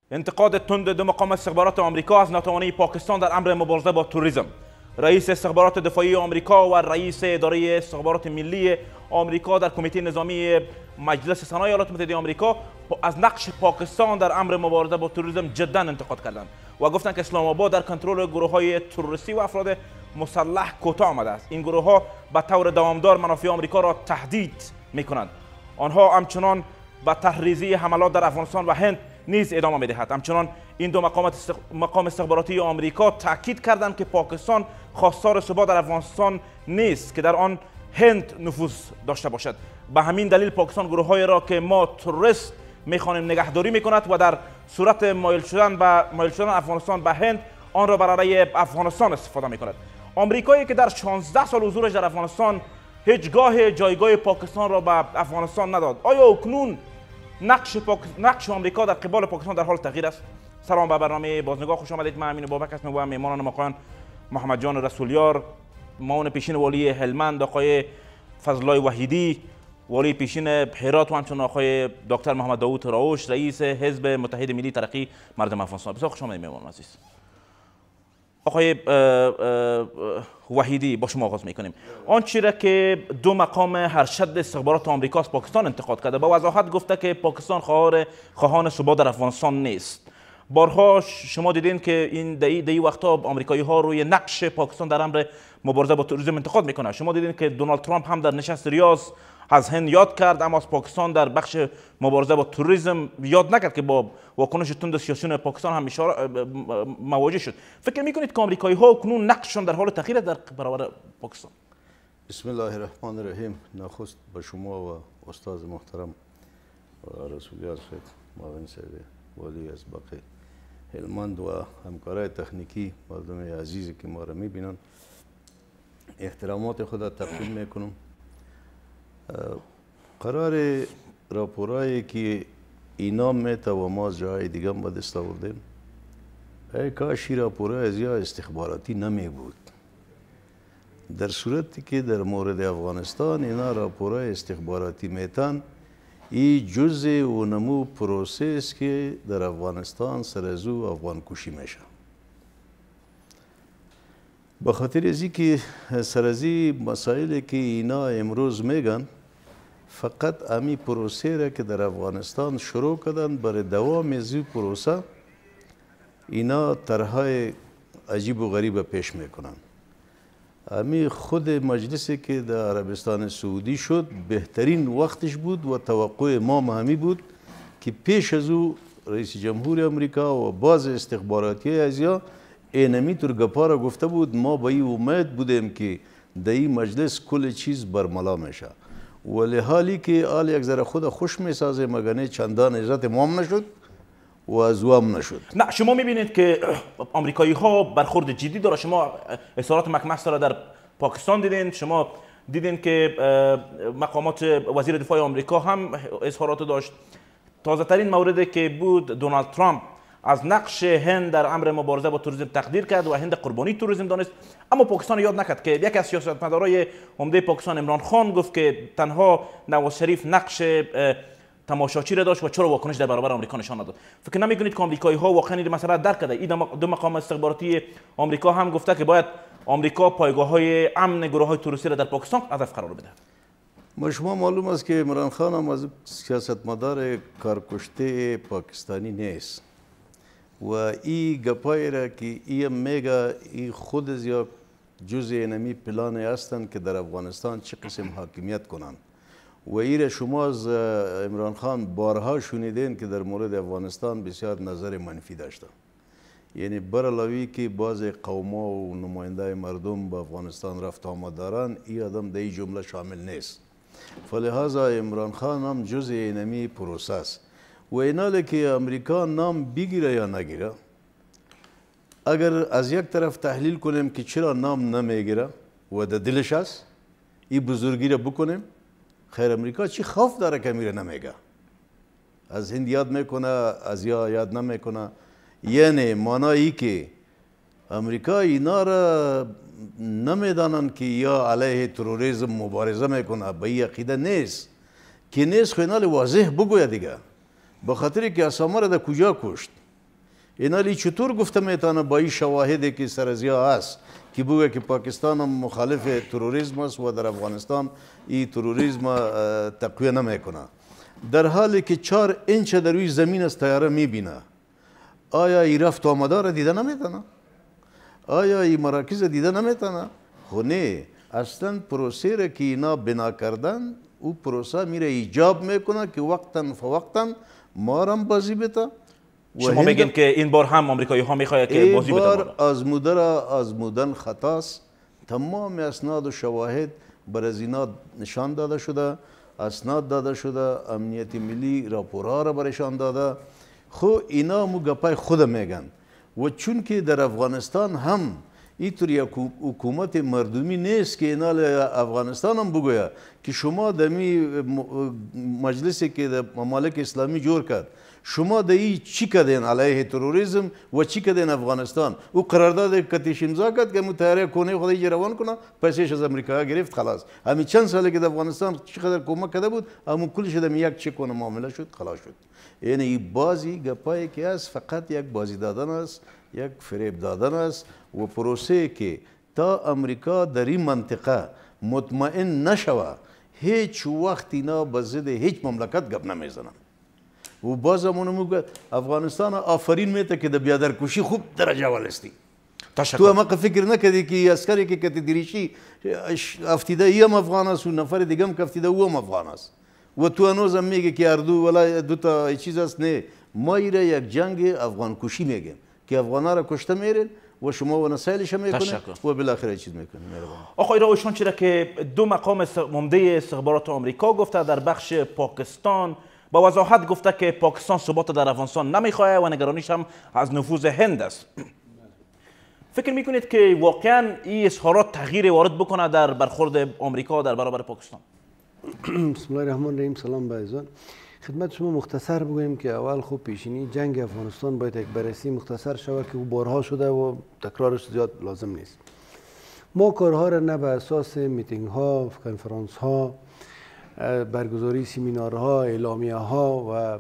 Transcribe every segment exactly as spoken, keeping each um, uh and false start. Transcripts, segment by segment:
انتقاد تند دو مقام استخبارات آمریکا از ناتوانی پاکستان در امر مبارزه با تروریسم. رئیس استخبارات دفاعی آمریکا و رئیس اداره استخبارات ملی آمریکا در کمیته نظامی مجلس سنا ایالات متحده آمریکا از نقش پاکستان در امر مبارزه با تروریسم جدا انتقاد کردند و گفتند که اسلام آباد در کنترل گروه‌های تروریستی و افراد مسلح کوتاه آمده است. این گروه‌ها به طور دوامدار منافع آمریکا را تهدید می‌کنند. آنها همچنان به تحریزی حملات در افغانستان و هند نیز ادامه می‌دهد. همچنان این دو مقام استخ... مقام استخباراتی آمریکا تاکید کردند که پاکستان خواستار ثبات در افغانستان نیست که در آن هند نفوذ داشته باشد. به همین دلیل پاکستان گروه‌هایی را که ما تروریست می‌خوانیم نگهداری می‌کند و در صورت مایل شدن به مایل شدن افغانستان به هند آن را برای افغانستان استفاده می‌کند. آمریکایی که در شانزده سال حضورش در افغانستان هیچگاه جایگاه پاکستان را به افغانستان نداد. آیا اکنون نقش پاک... نقش آمریکا در قبال پاکستان در حال تغییر است؟ سلام به برنامه بازنگاه خوش آمدید. من امین بابک هستم و میهمانان مقام محمد جان رسولیار، معاون پیشین والی هلمند آقای فضلالله وحیدی، والی پیشین هرات و همچنین آقای دکتر محمد داوود راوش، رئیس حزب متحد ملی ترقی مردم افغانستان. بسیار خوش آمدید میهمان عزیز. آقای وحیدی با شما آغاز میکنیم. آنچه را که دو مقام ارشد استخبارات آمریکا از پاکستان انتقاد کرده با وضاحت گفته که پاکستان خواهان خواهان ثبات در افغانستان نیست. بارها شما دیدین که این دی دی وقتا آمریکایی ها روی نقش پاکستان در امر مبارزه با تروریسم انتقاد میکنه. شما دیدین که دونالد ترامپ هم در نشست ریاض از هند یاد کرد، اما از پاکستان در بخش مبارزه با تروریسم یاد نکرد که با واکنش تند سیاسیون پاکستان هم مواجه شد. فکر میکنید که آمریکایی ها کنون نقششان در حال تغییر در برابر پاکستان؟ بسم الله الرحمن الرحیم. نخست به شما و استاد محترم رسولیار صاحب، معاون صاحب والی از باقی هلمند و همکارای تکنیکی، مردم عزیزی که ما را میبینن، احترامات خود تقدیم میکنم. قرار راپورایی که اینا میته و ما از جای دیگه هم به دست آوردیم، ای کاش این راپورای از یا استخباراتی نمی بود. در صورتی که در مورد افغانستان اینا راپورای استخباراتی میتن، این جزء و نمو پروسس که در افغانستان سرازو افغان کشی میشه. به خاطر ازی که سرازی مسائلی که اینا امروز میگن، فقط امی پروسه را که در افغانستان شروع کردن برای دوام از این پروسه اینا طرحهای عجیب و غریب پیش میکنن. امی خود مجلسی که در عربستان سعودی شد بهترین وقتش بود و توقع ما همی بود که پیش از او رئیس جمهور امریکا و بعض استخباراتی ازیا اینمی طور گپا را گفته بود. ما به این امید بودیم که در این مجلس کل چیز برملا میشه، ولی حالی که آل یک ذره خود خوش میسازه مگنه چندان عزت مام نشد و از هم نشد. نه، شما میبینید که آمریکایی ها برخورد جدی داره. شما اظهارات مکمستر را در پاکستان دیدین، شما دیدین که مقامات وزیر دفاع آمریکا هم اظهارات داشت. تازه ترین موردی که بود دونالد ترامپ از نقش هند در امر مبارزه با تروریسم تقدیر کرد و هند قربانی تروریسم دانست، اما پاکستان یاد نکرد که یکی از سیاستمدارای عمده پاکستان عمران خان گفت که تنها نواز شریف نقش تماشاچی را داشت و چرا واکنش در برابر آمریکا نشان نداد. فکر نمیکنید که آمریکایی ها واقعا این مسئله درک کرده؟ این دو مقام استخباراتی آمریکا هم گفته که باید آمریکا پایگاه های امن گروه های تروریستی را در پاکستان هدف قرار بده. ما شما معلوم است که عمران خان هم از سیاستمدار کارکشته پاکستانی نیست و این گپایی را که این میگه این خود از یا جزء اینمی پلان هستند که در افغانستان چه قسم حاکمیت کنند و این شما از عمران خان بارها شنیدین که در مورد افغانستان بسیار نظر منفی داشتن. یعنی برعلاوه که بعض قوما و نماینده مردم به افغانستان رفت آمد دارن، این آدم در این جمله شامل نیست. فلهذا عمران خان هم جزء اینمی پروسه است و ایناله که امریکا نام بگیره یا نگیره، اگر از یک طرف تحلیل کنیم که چرا نام نمیگیره و در دلش است، این بزرگی را بکنیم، خیر امریکا چی خوف داره که میره نمیگه؟ از هند یاد میکنه، از یا یاد نمیکنه. یعنی معنایی که امریکا اینا را نمیدانند که یا علیه تروریسم مبارزه میکنه، به این عقیده نیست که نیست. خیلی واضح بگوید دیگه، به خاطر که اسامه را در کجا کشت، اینالی چطور گفته میتونه با این شواهدی که سرزیا هست که بگه که پاکستان هم مخالف تروریسم است و در افغانستان این تروریسم تقویه نمیکنه، در حالی که چهار اینچ در روی زمین از طیاره میبینه، آیا این رفت آمده را دیده نمیتونه؟ آیا این مراکز دیده نمیتونه؟ خو نه، اصلا پروسه را که اینا بنا کردن او پروسه میره ایجاب میکنه که وقتا فوقتا ما را بازی بده. شما میگین که این بار هم آمریکایی ها میخواهد که بازی بده؟ این بار آزموده را آزمودن خطاست. تمام اسناد و شواهد بر از اینا نشان داده شده، اسناد داده شده، امنیت ملی راپورها را برشان داده. خو اینا مو گپای خود میگن و چون که در افغانستان هم اینطور یک حکومت مردمی نیست که اینا افغانستان هم بگوید که شما در می مجلسی که در ممالک اسلامی جور کرد شما در این چی کردین علیه تروریسم و چی کردین افغانستان؟ او قرارداد کتیش امضا کرد که متحره کنه خودی روان کنه، پیسش از امریکا گرفت، خلاص. همین چند سالی که در افغانستان چقدر کمک کرده بود، اما کلش در یک چک کنه معامله شد، خلاص شد. یعنی این بازی گپایی که است فقط یک بازی دادن است، یک فریب دادن است و پروسه که تا امریکا در این منطقه مطمئن نشوه هیچ وقت اینا به ضد هیچ مملکت گپ نمیزنن. و باز همونو میگه افغانستان آفرین میته که در بیادرکشی خوب درجه والستی. تو هم فکر نکردی که عسکری که کتی دریشی افتیده ای هم افغان است و نفر دیگه هم که افتیده او هم افغان است و تو هنوز هم میگه که اردو ولا دو تا چیز است. نه، ما ایره یک جنگ افغان کشی میگیم که افغانا را کشته میرین و شما و نسایلش هم میکنه و بالاخره چیز میکنه. آقای راویشان چرا که دو مقام عمده استخبارات آمریکا گفته در بخش پاکستان با وضاحت گفته که پاکستان ثبات در افغانستان نمیخواه و نگرانیش هم از نفوذ هند است. فکر میکنید که واقعا این اظهارات تغییر وارد بکنه در برخورد آمریکا در برابر پاکستان؟ بسم الله الرحمن الرحیم. سلام به عزیزان. خدمت شما مختصر بگویم که اول خوب پیشینی جنگ افغانستان باید یک بررسی مختصر شود که او بارها شده و تکرارش زیاد لازم نیست. ما کارها را نه به اساس میتینگ ها، کنفرانس ها، برگزاری سمینارها، اعلامیه ها و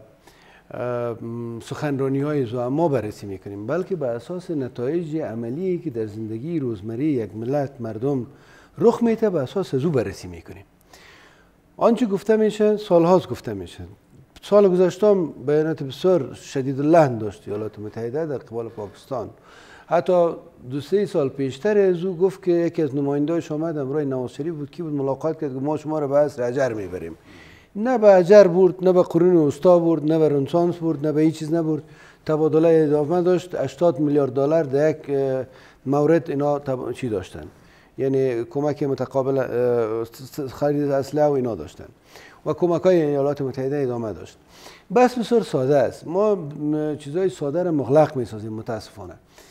سخنرانی های زعما بررسی میکنیم، بلکه به اساس نتایج عملی که در زندگی روزمره یک ملت مردم رخ میده به اساس از او بررسی میکنیم. آنچه گفته میشه سالهاست گفته میشه. سال گذشته بیانات بسیار شدید اللحن داشت ایالات متحده در قبال پاکستان. حتی دو سه سال پیشتر از او گفت که یکی از نماینده‌هاش آمد امروز نواز شریف بود کی بود ملاقات کرد که ما شما را به عصر اجر میبریم. نه به اجر برد، نه به قرون وسطا برد، نه به رنسانس برد، نه به هیچ چیز نبرد. تبادله اضافه داشت. هشتاد میلیارد دلار در یک مورد اینا تب... چی داشتن، یعنی کمک متقابل خرید اسلحه و اینا داشتن و کمک های ایالات متحده ادامه داشت. بس بسیار ساده است. ما چیزای ساده را مغلق میسازیم متاسفانه.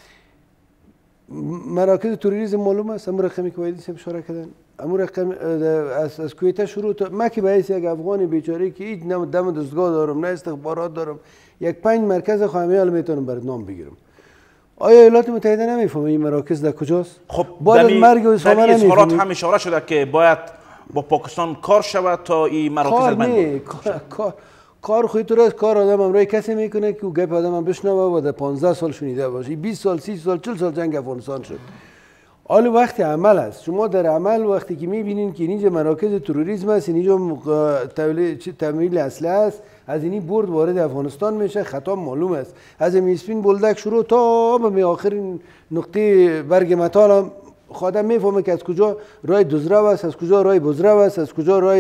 مراکز تروریسم معلوم است، امور رقمی که وایدی سب اشاره کردن، امور رقم از از کویته شروع تا من که به حیث یک افغان بیچاره که هیچ نه دم دستگاه دارم نه استخبارات دارم، یک پنج مرکز خوامیال میتونم برات نام بگیرم. آیا ایالات متحده نمیفهمه این مراکز در کجاست؟ خب بعد مرگ اسامه در اظهارات هم اشاره شده که باید با پاکستان کار شود تا این مراکز بند کار کار کار خودت را کار آدم امروز کسی میکنه که گپ آدم هم بشنوه و در پانزده سال شنیده باشه. بیست سال، سی سال، چهل سال جنگ افغانستان شد. حالا وقتی عمل است. شما در عمل وقتی که میبینید که اینجا مراکز تروریسم است، اینجا تمویل اسلحه است، از اینی برد وارد افغانستان میشه، خطا معلوم است. از میسپین بولدک شروع تا به آخرین نقطه برگ متال خودم میفهمه که از کجا راه دزرو است، از کجا راه بزرو است، از کجا راه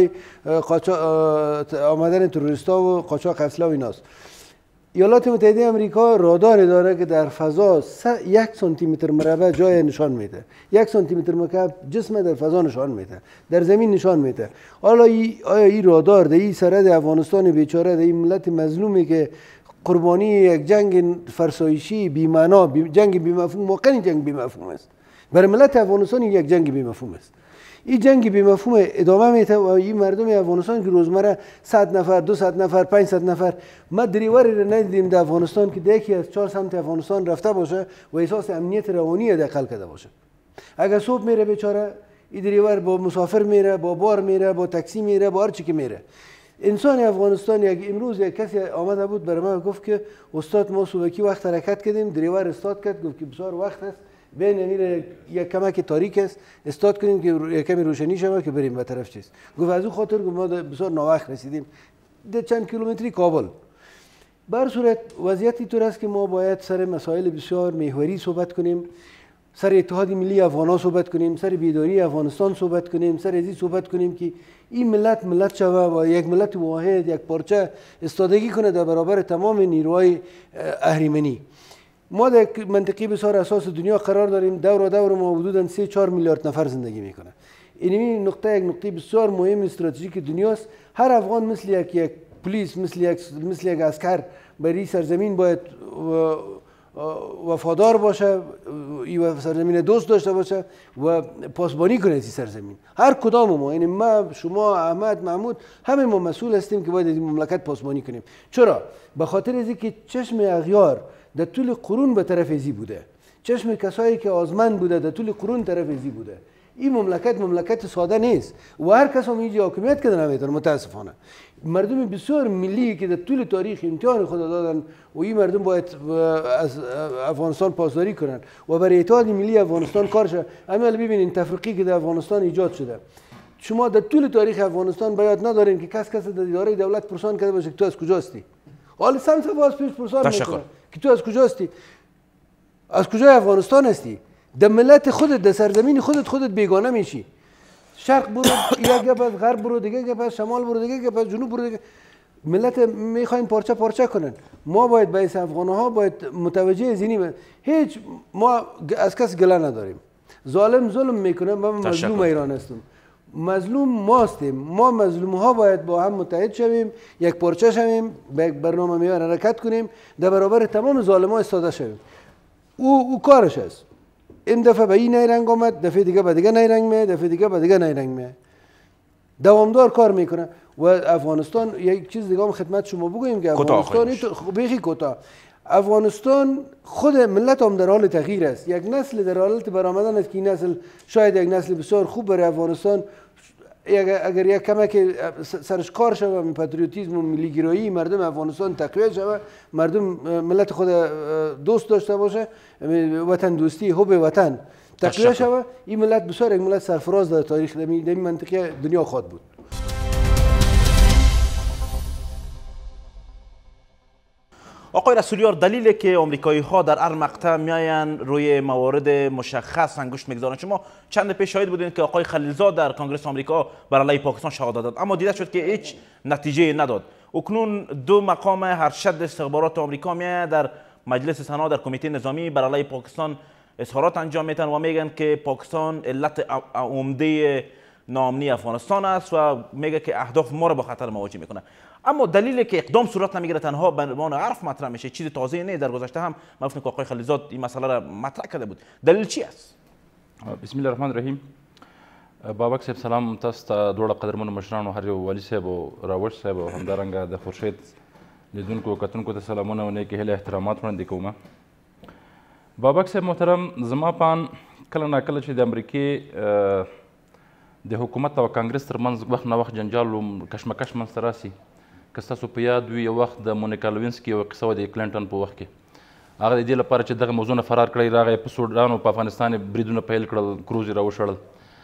آمدن تروریستا و قاچاق اسلحه و ایناست. ایالات متحده آمریکا رادار داره که در فضا یک سانتی متر مربع جای نشان میده، یک سانتی متر مکعب جسم در فضا نشان میده، در زمین نشان میده. حالا ای آیا این رادار در این سرحد افغانستان بیچاره، در این ملت مظلومی که قربانی یک جنگ فرسایشی بی‌معنا، بی جنگ بی‌مفهوم، واقعا جنگ بی‌مفهوم است. برای ملت افغانستان یک جنگ بی‌مفهوم است. این جنگ بی‌مفهوم ادامه میده و این مردم افغانستان که روزمره صد نفر، دویست نفر، پانصد نفر، ما دریوری را ندیدیم در افغانستان که یکی از چهار سمت افغانستان رفته باشه و احساس امنیت روانی حداقل کرده باشه. اگر صبح میره بیچاره این دریور با مسافر میره، با بار میره، با تاکسی میره، با هر چی که میره. انسان افغانستان یک امروز یک کسی آمده بود برای من گفت که استاد ما صبحی وقت حرکت کردیم دریور استاد کرد گفت که بسیار وقت است بین امیر یک کمک تاریک است استاد کنیم که یک کمی روشنی شود که بریم به طرف چیز گفت از اون خاطر گفت ما بسیار ناوقت رسیدیم ده چند کیلومتری کابل. بر صورت وضعیتی طور است که ما باید سر مسائل بسیار محوری صحبت کنیم، سر اتحاد ملی افغان‌ها صحبت کنیم، سر بیداری افغانستان صحبت کنیم، سر ازی صحبت کنیم که این ملت ملت شود و یک ملت واحد یک پارچه استادگی کنه در برابر تمام نیروهای اهریمنی. ما در منطقه بسیار اساس دنیا قرار داریم، دور دور ما حدوداً سه چهار میلیارد نفر زندگی میکنه. این نقطه یک نقطه بسیار مهم استراتژیک دنیاست. هر افغان مثل یک یک پلیس مثل یک مثل یک عسکر برای سرزمین باید وفادار باشه و سرزمین دوست داشته باشه و پاسبانی کنه از سرزمین. هر کدام ما، یعنی ما، شما، احمد، محمود، همه ما مسئول هستیم که باید از این مملکت پاسبانی کنیم. چرا؟ به خاطر از اینکه چشم اغیار در طول قرون به طرف ازی بوده، چشم کسایی که آزمند بوده در طول قرون طرف ازی بوده. این مملکت مملکت ساده نیست و هر کس هم اینجا حاکمیت کردن نمیتونه. متاسفانه مردم بسیار ملی که در طول تاریخ امتحان خود دادن و این مردم باید از افغانستان پاسداری کنن و برای اتحاد ملی افغانستان کار شه. همین ببینید تفرقی که در افغانستان ایجاد شده. شما در طول تاریخ افغانستان باید ندارین که کس کس در اداره دولت پرسان کرده باشه که تو از کجاستی. حالا سم سواز پیش پرسان میکنه که تو از کجاستی، از کجای افغانستان هستی. در ملت خودت در سرزمین خودت خودت بیگانه میشی. شرق برو یک گپ است، غرب برو دیگه گپ است، شمال برو دیگه گپ است، جنوب برو دیگه. ملت میخواین پارچه پارچه کنن. ما باید باعث افغانها باید متوجه زینی هیچ ما از کس گله نداریم. ظالم ظلم میکنه، ما مظلوم ایران هستیم. مظلوم ما هستیم. ما مظلوم ها باید با هم متحد شویم، یک پارچه شویم، به یک برنامه میان حرکت کنیم، در برابر تمام ظالما ایستاده شویم. او او کارش است. این دفعه به این نیرنگ آمد، دفعه دیگه به دیگه نیرنگ میه، دفعه دیگه به دیگه نیرنگ میه. دوامدار کار میکنه و افغانستان یک چیز دیگه هم خدمت شما بگویم که افغانستان بیخی کوتاه. افغانستان خود ملت هم در حال تغییر است. یک نسل در حال برآمدن است که این نسل شاید یک نسل بسیار خوب برای افغانستان اگر یک کمک سرش کار شود، پاتریوتیسم و ملی گرایی مردم افغانستان تقویت شود، مردم ملت خود دوست داشته باشه، وطن دوستی، حب وطن تقویت شود، این ملت بسیار یک ملت سرفراز در تاریخ در این منطقه دنیا خواهد بود. آقای رسولیار، دلیلی که آمریکایی ها در هر مقطع میاین روی موارد مشخص انگشت میگذارن، شما چند پیش شاهد بودین که آقای خلیلزاد در کنگره آمریکا بر علیه پاکستان شهادت داد، اما دیده شد که هیچ نتیجه نداد. اکنون دو مقام ارشد استخبارات آمریکا میاین در مجلس سنا در کمیته نظامی بر علیه پاکستان اظهارات انجام میدن و میگن که پاکستان علت عمده ناامنی افغانستان است و میگه که اهداف ما را با خطر مواجه میکنه. اما دلیلی که اقدام صورت نمیگیره تنها به عنوان حرف مطرح میشه، چیز تازه نه. در گذشته هم ما گفتیم که آقای خلیلزاد این مسئله را مطرح کرده بود. دلیل چی است؟ بسم الله الرحمن الرحیم. بابک صاحب سلام تاسو ته دواړه قدرمنو مشرانو، هر یو والي صاحب او راوش صاحب او همدارنګه د خورشید لیدونکو کتونکو ته سلامونه او نیکې هیلې احترامات وړاندې کوم. بابک صاحب محترم، زما پان کله ناکله چې د امریکې د حکومت او کانګرس ترمنځ وخت نه وخت جنجال او کشمکش منځته راسي. که ستاسو په یاد وي یو وخت د مونیکا لوینسکي یوه قصه وه د کلینټن په وخت کې، هغه د دې لپاره چې دغه موضوع نه فرار کړی راغی، په سوډان او په افغانستان یې بریدونه پیل کړل، کروز یې راوشړل.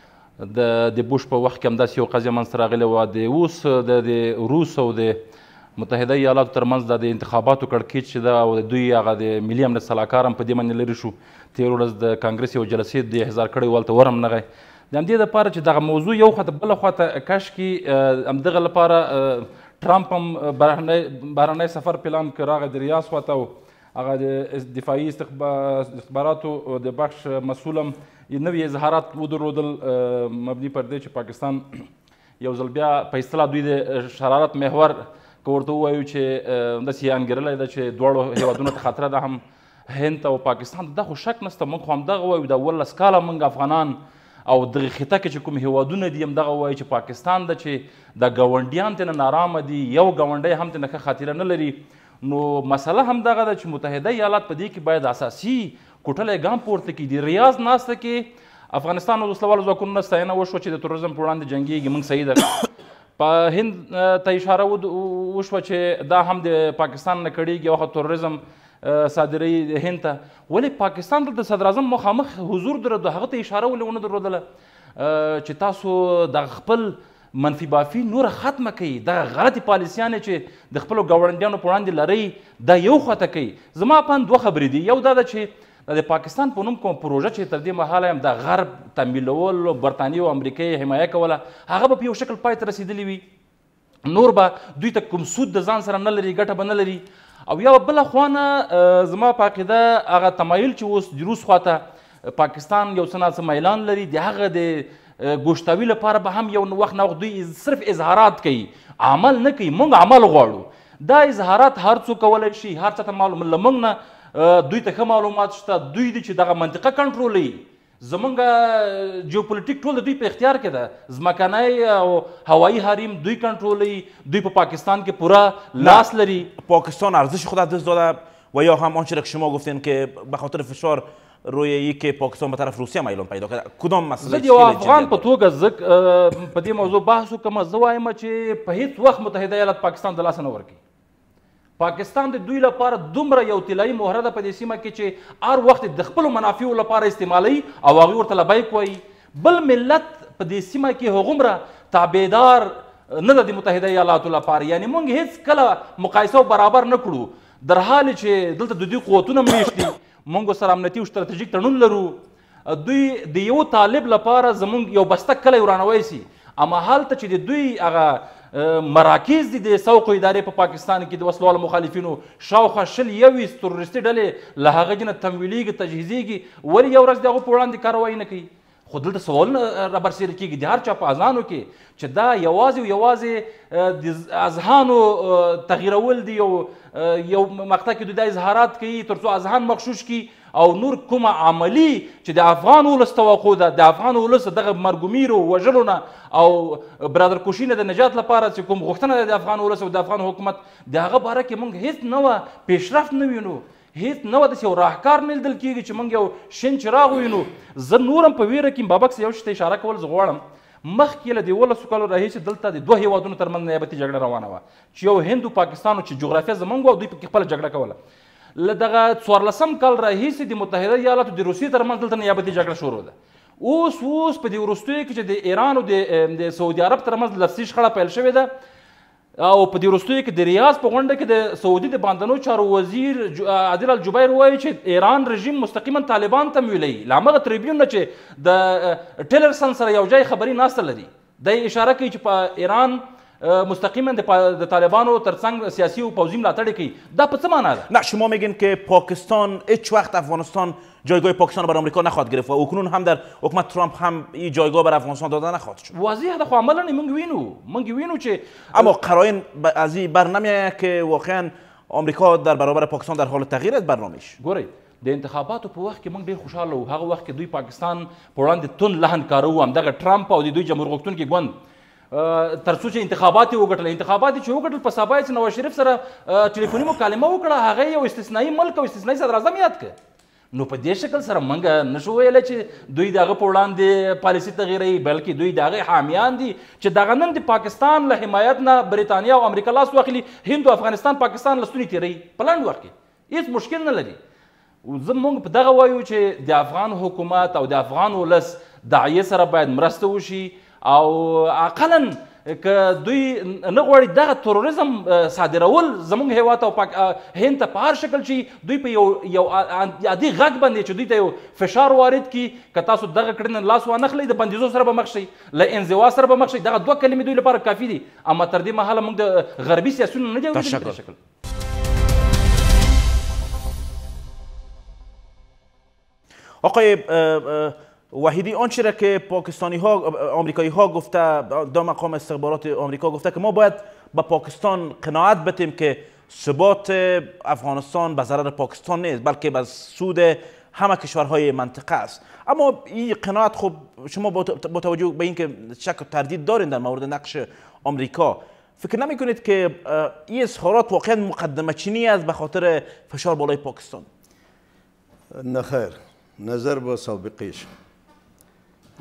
د د بوش په وخت کې همداسې یو قضیه منځته راغلې وه. د اوس د روس او د متحده ایالاتو ترمنځ دا د انتخاباتو کړکېچ چې ده او د دوی هغه د ملي امنیت سلاکار هم په دې باندې لرې شو. تېره ورځ د کانګرس یو جلسې د احضار کړی و، هلته ور هم نغی. د همدې دپاره چې دغه موضوع یو خواته بله خواته کشکي، همدغه لپاره ټرمپ هم بهرنی سفر پلان کړ، راغی د ریاض خواته او هغه د دفاعي استخباراتو د بخش مسؤول هم نوي اظهارات ودرودل مبني پر دې چې پاکستان یو ځل بیا په اصطلاح دوی د شرارت محور که ورته ووایو چې همداسې یې انګېرلی ده چې دواړو هېوادونو ته خطره ده، هم هند او پاکستان ته. دا خو شک نشته، موږ خو همدغه وایو. دا اوولس کاله موږ افغانان او دغه خطه کې چې کوم هیوادونه دي همدغه وایي چې پاکستان ده چې د ګاونډیان ترې نه نارامه دي، یو ګاونډی هم ترې ښه خاطره نه لري. نو مسله همدغه ده چې متحده ایالات په دې کې باید اساسي کوټلی ګام پورته کړي. د ریاض ناسته کې افغانستان او د وسله والو ځواکونو نه ستاینه وشوه چې د تروریزم په وړاندې جنګېږي، موږ صحیح ده. په هند ته اشاره وشوه چې دا هم د پاکستان نه کړیږي او تروریزم صادروي هند ته. ولې پاکستان دلته صدراعظم مخامخ حضور درلود، هغه ته اشاره ولې ونه درلودله چې تاسو د خپل منفي بافي نور ختمه کوي، دغه غلطې پالیسیانې چې د خپلو ګاونډیانو په وړاندې لرئ دا یو خواته کوي. زما پند دوه خبرې دي. یو دا ده چې د پاکستان په نوم کوم پروژه چې تر دې مهاله هم د غرب تمویلول، برطانیې او امریکې حمایه کوله، هغه به په یو شکل پای ته رسېدلې وي، نور به دوی ته کوم سود د ځان سره نه لري، ګټه به نه لري. او یا بله خوانه زما په عقیده هغه تمایل چې اوس د روس خواته پاکستان یو څه ناڅه میلان لري، د هغه د ګوشتاوي لپاره به هم یو وخت نه وخت دوی صرف اظهارات کوي، عمل نه کوي. موږ عمل غواړو. دا اظهارات هر څوک کولی شي، هر څه ته معلوم له موږ نه دوی ته ښه معلومات شته، دوی دي چې دغه منطقه کنټرولوي. زمونږ جیوپولیټیک ټول د دوی په اختیار کې ده، ځمکنی او هوایي حریم دوی کنټرولوي، دوی په پاکستان کې پوره لاس لري. پاکستان ارزش خود از دست داده و یا هم آنچه را که شما گفتین که به خاطر فشار روی ای که پاکستان به طرف روسیه میلان پیدا کرده، کدام مسئله زه یو افغان په توګه زه په دې موضوع بحث وکړم. زه وایم چې په هیڅ وخت متحده ایالات پاکستان د لاسه نه ورکوي. پاکستان د دوی لپاره دومره یو طلایي مهره ده په دې سیمه کې چې هر وخت د خپلو منافعو لپاره استعمالوي او هغوی ورته لبیک وایي. بل ملت په دې سیمه کې هغومره تابعدار نه ده د متحده ایالاتو لپاره. یعنې موږ هیڅ کله مقایسه او برابر نه کړو، در حال چې دلته د دوی قوتونه میشت دي، موږ سره امنیتي او ستراتیژیک تړون لرو. دوی د یو طالب لپاره زموږ یو بسته کلی ورانوی سي، اما هلته چې د دوی هغه مراکز دي د سوق ادارې په پاکستان کې د وسلوالو مخالفینو شاوخوا شل یویشت تروریستي ډلې له هغه جنه تمویلیږي، تجهیزیږي، ولې یو ورځ د هغو په وړاندې کاروایي نه کوي؟ خو دلته سوالونه رابرسېره کېږي د هر چا په اذهانو کې چې دا یوازې او یوازې د اذهانو تغییرول دي. یو مقطع کې دوی دا اظهارات کوي تر څو اذهان مغشوش کړي، او نور کومه عملي چې د افغان ولس توقع ده، د افغان ولس دغه مرګومیرو وژلو نه او برادرکشي نه د نجات لپاره چې کوم غوښتنه ده د افغان ولس او د افغان حکومت، د هغه باره کې موږ هیڅ نوه پیشرفت نه وینو، هیڅ نوه داسې یو راهکار نه لیدل کېږي چې موږ یو شین چراغ ووینو. زه نور هم په ویره کې بابک یو شي ته اشاره کول زه غواړم. مخکې له دولسو کالو راهیسې دلته د دوه هیوادونو ترمنځ نیابتي جګړه روانه وه چې یو هند او پاکستان چې جغرافیه زموږ وه او دوی پکې خپله جګړه کوله. له دغه څوارلسم کال راهیسې د متحده ایالاتو د روسیې ترمنځ دلته نیابتي جګړه شروع ده. اوس اوس په دې وروستیو کې چې د ایران او د سعودي عرب ترمنځ لفظي شخړه پیل شوې ده، او په دې وروستیو کې د ریاض په غونډه کې د سعودي د باندنو چارو وزیر عادل الجبیر وایي چې ایران رژیم مستقیما طالبان تمویلوي. له همغه تریبیون نه چې د ټیلرسن سره یو ځای خبري ناسته لري، دی اشاره کوي چې په ایران مستقیما د طالبانو ترڅنګ سیاسی و پوځي ملاتړ کوي. دا په څه معنا ده؟ نه، شما میگین که پاکستان هیچ وقت افغانستان جایگاه پاکستان بر آمریکا نخواهد گرفت و اکنون هم در حکومت ترامپ هم این جایگاه بر افغانستان داده نخواهد شد. واضح ده، خو عملا موږ وینو موږ وینو چې اما قرائن از این بر نمیآید که واقعا آمریکا در برابر پاکستان در حال تغییر است برنامه‌اش. ګورئ د انتخاباتو په وخت کې موږ ډېر خوشحاله وو. هغه وخت کې دوی پاکستان په وړاندې تون لحن کاروه، همدغه ټرامپ او د دوی جمهور غوښتونکي ګوند، تر څو چې انتخابات یې وګټل. انتخابات چې وګټل په سبا یې نواز شریف سره ټلیفوني مکالمه وکړه، هغه یو استثنایي ملک او استثنایي صدراعظم یاد کړ. نو په دې شکل سره موږ نشو ویلی چې دوی د هغه په وړاندې پالیسي تغیروي، بلکې دوی د هغې حامیان دي چې دغه نن د پاکستان له حمایت نه بریتانیا او امریکا لاس واخلي، هند او افغانستان پاکستان له ستوني تېروي په لنډ وخت کې، هېڅ مشکل نه لري. زه موږ په دغه وایو چې د افغان حکومت او د افغان ولس د عیې سره باید مرسته وشي، او اقلا که دوی نه غواړي دغه تروریزم صادرول زموږ هیواد او هند ته په هر شکل چې دوی په یو یو عادي غږ باندې چې دوی ته یو فشار وارد کړي، که تاسو دغه کړنې لاس وانخلئ د بندیزو سره به مخ شئ، له انزوا سره به مخ شئ. دغه دوه کلمې دوی لپاره کافي دي، اما تر دې مهاله موږ د غربي سیاسیونو نه دي اورېدلي په دې شکل. آقای وحیدی، آنچه را که پاکستانی ها آمریکایی ها گفته، دو مقام استخبارات آمریکا گفته که ما باید با پاکستان قناعت بتیم که ثبات افغانستان به ضرر پاکستان نیست بلکه به سود همه کشورهای منطقه است. اما این قناعت خب شما با توجه به اینکه شک و تردید دارین در مورد نقش آمریکا، فکر نمی کنید که این اظهارات واقعا مقدمه چینی است به خاطر فشار بالای پاکستان؟ نه خیر، نظر به سابقیش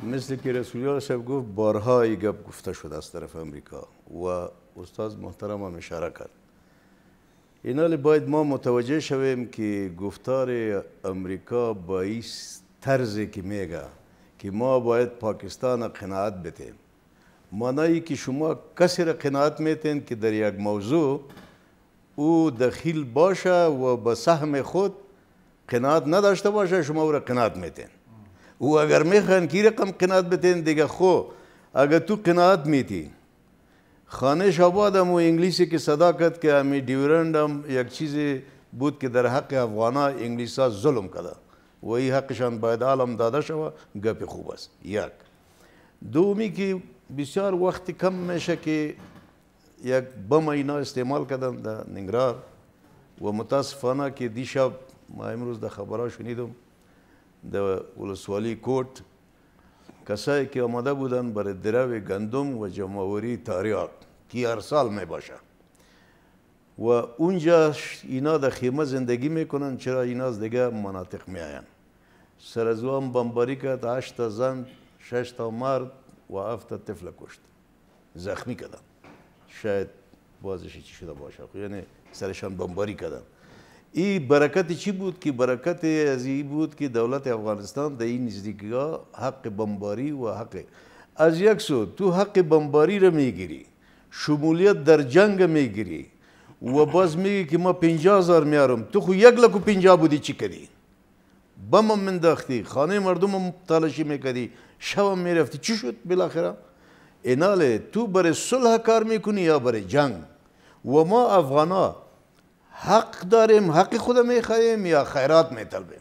مثل که رسولیان صاحب گفت بارها این گپ گفته شده از طرف امریکا و استاد محترم هم اشاره کرد. اینال باید ما متوجه شویم که گفتار امریکا با این طرزی که میگه که ما باید پاکستان قناعت بتیم، معنی که شما کسی را قناعت میتین که در یک موضوع او دخیل باشه و به سهم خود قناعت نداشته باشه، شما او را قناعت میتین. و اگر میخواین که رقم قناعت بتین دیگه، خو اگر تو قناعت میتی خانه آباد هم و انگلیسی که صدا کرد که همی دیورند هم یک چیزی بود که در حق افغانا انگلیس ها ظلم کرده و این حقشان باید عالم داده شود، گپ خوب است. یک دومی که بسیار وقت کم میشه که یک بم اینا استعمال کردن در ننگرهار و متاسفانه که دیشب ما امروز در خبرها شنیدم در ولسوالی کوٹ کسایی که آمده بودن برای درو گندم و جمعوری تریاک که هر سال می باشه و اونجا اینا در خیمه زندگی میکنن، چرا اینا از دیگه مناطق می آین. سر از وام بمباری کرد، هشت تا زن، شش تا مرد و هفت تا طفل کشت، زخمی کردن. شاید بازش چی شده باشه، یعنی سرشان بمباری کردن. این برکت چی بود؟ که برکت از این بود که دولت افغانستان در این نزدیکی‌ها حق بمباری و حق از یک سو تو حق بمباری را میگیری، شمولیت در جنگ میگیری و باز میگی که ما پنجاه هزار میارم، تو خو یک لک و پنجاه بودی چی کردی؟ بم هم منداختی، خانه مردم هم تالشی میکردی، شب هم میرفتی، چی شد بالاخره؟ ایناله تو برای صلح کار میکنی یا برای جنگ؟ و ما افغانا حق داریم، حق خود میخواهیم یا خیرات میطلبیم؟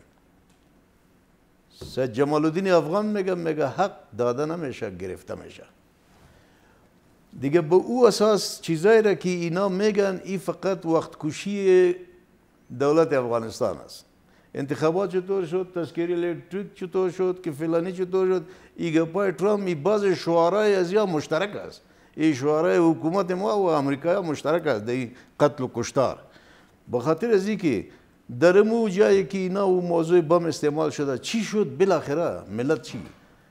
سید جمال الدین افغان میگه میگه حق داده نمیشه، گرفته میشه. دیگه به او اساس چیزایی را که اینا میگن ای فقط وقت کشی دولت افغانستان است. انتخابات چطور شد، تذکری الکتریک چطور شد، که فلانی چطور شد، ای گپای ترامپ ای باز شعارای از یا مشترک است. ای شعارای حکومت ما و امریکا مشترک است در قتل و کشتار. بخاطر از اینکه در مو جایی که اینا و موضوع بم استعمال شده چی شد بالاخره؟ ملت چی؟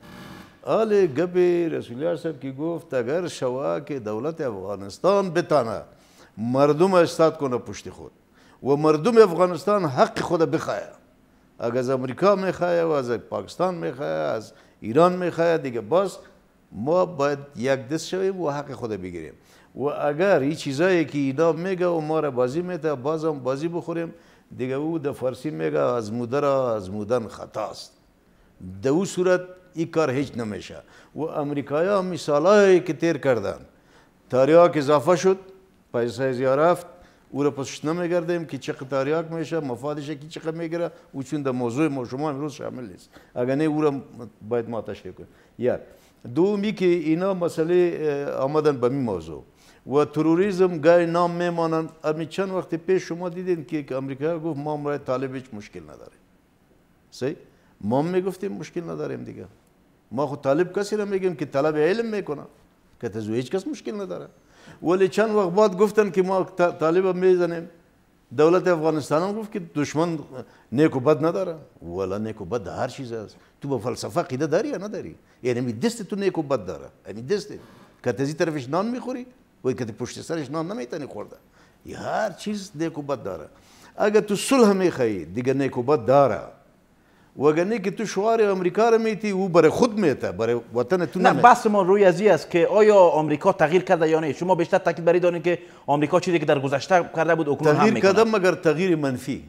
آل گپ رسولیار صاحب که گفت اگر شوا که دولت افغانستان بتانه مردم استاد کنه پشت خود و مردم افغانستان حق خود بخواه، اگر از امریکا میخواه و از پاکستان میخواه، از ایران میخواه، دیگه باز ما باید یک دست شویم و حق خود بگیریم. و اگر این چیزایی که اینا میگه و ما را بازی میده باز هم بازی بخوریم، دیگه او در فارسی میگه از مودر از مودن خطاست. در او صورت این کار هیچ نمیشه. و امریکایی ها مثالایی که تیر کردن، تریاک اضافه شد، پیسه زیاد رفت، او را پسش نمیگردیم که چقدر تریاک میشه، مفادش کی چقدر میگیره، او چون در موضوع ما شما امروز شامل نیست. اگر نه او را باید ما تشریح کنیم. یک دومی که اینا مسئله آمدن به این موضوع و تروریسم گای نام میمانن. امی چند وقت پیش شما دیدین که امریکا گفت ما برای طالب هیچ مشکل نداره. صحیح؟ ما میگفتیم مشکل نداریم دیگه. ما خود طالب کسی را میگیم که طلب علم میکنه که تزو هیچ کس مشکل نداره. ولی چند وقت بعد گفتن که ما طالب میزنیم. دولت افغانستان هم گفت که دشمن نیک و بد نداره. ولی نیک و بد هر چیز است. تو به فلسفه قیده داری یا نداری؟ یعنی می دست تو نیک و بد داره. یعنی دست که تزی طرفش نان میخوری و که پشت سرش نان نمیتونی خورده. یا هر چیز نیک و بد داره. اگر تو صلح میخوای دیگه نیک و بد داره. و اگر نه که تو شعار امریکا را میتی او برای خود میته، برای وطن تو نه. نمیته. بحث ما روی ازی است که آیا آمریکا تغییر کرده یا نه. شما بیشتر تاکید بر این دارید که آمریکا چیزی که در گذشته کرده بود اکنون هم میکنه. تغییر کرده مگر تغییر منفی.